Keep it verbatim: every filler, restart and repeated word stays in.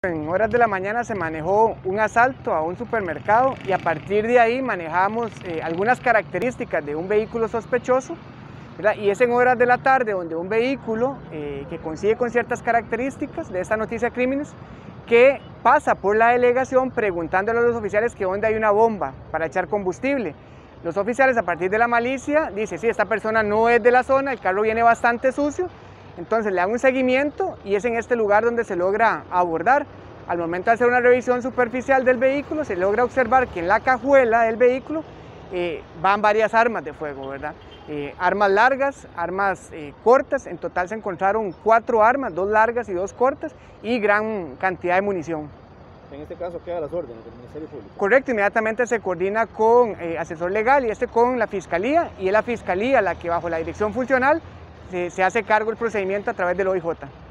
En horas de la mañana se manejó un asalto a un supermercado y a partir de ahí manejamos eh, algunas características de un vehículo sospechoso, ¿verdad? Y es en horas de la tarde donde un vehículo eh, que coincide con ciertas características de esta noticia de crímenes que pasa por la delegación preguntándole a los oficiales que dónde hay una bomba para echar combustible. Los oficiales, a partir de la malicia, dicen, sí, esta persona no es de la zona, el carro viene bastante sucio. Entonces le dan un seguimiento y es en este lugar donde se logra abordar. Al momento de hacer una revisión superficial del vehículo, se logra observar que en la cajuela del vehículo eh, van varias armas de fuego, ¿verdad? Eh, armas largas, armas eh, cortas, en total se encontraron cuatro armas, dos largas y dos cortas, y gran cantidad de munición. En este caso queda las órdenes del Ministerio Público. Correcto, inmediatamente se coordina con eh, asesor legal y este con la Fiscalía, y es la Fiscalía la que bajo la dirección funcional se, se hace cargo del procedimiento a través del O I J.